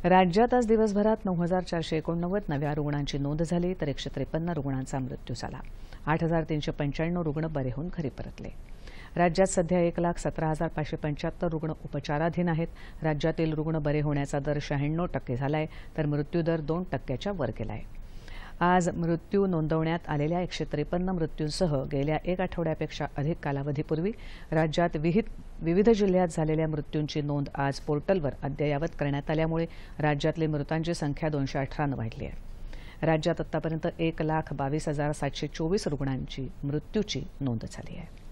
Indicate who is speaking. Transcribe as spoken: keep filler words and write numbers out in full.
Speaker 1: राज्यात आज दिवसभरात नऊ हजार चारशे एकोणनव्वद नव्या रुग्णांची नोंद झाली तर एकशे त्रेपन्न रुग्णांचा मृत्यू झाला। आठ हजार तीनशे पंच्याण्णव रुग्ण बरे होऊन घरी परतले। राज्यात सध्या एक लाख सतरा हजार पाचशे पंच्याहत्तर रुग्ण उपचाराधीन आहेत। राज्यातील रुग्ण बरे होण्याचा दर शहाण्णव टक्के झालाय तर मृत्यूदर दोन टक्क्याच्या वर गेलाय। आज मृत्यू नोंदवण्यात आलेल्या एकशे त्रेपन्न मृत्यूंसह गेल्या एक आठवड्यापेक्षा अधिक कालावधीपूर्वी राज्यात विविध विविध जिल्ह्यात झालेल्या मृत्यूंची नोंद आज पोर्टलवर अद्ययावत करण्यात आल्यामुळे राज्यातली मृतांची संख्या दोनशे अठरानं वाढली आहे। राज्यात आतापर्यंत एक लाख बावीस हजार सातशे चोवीस रुग्णांची मृत्यूची नोंद झाली आहे।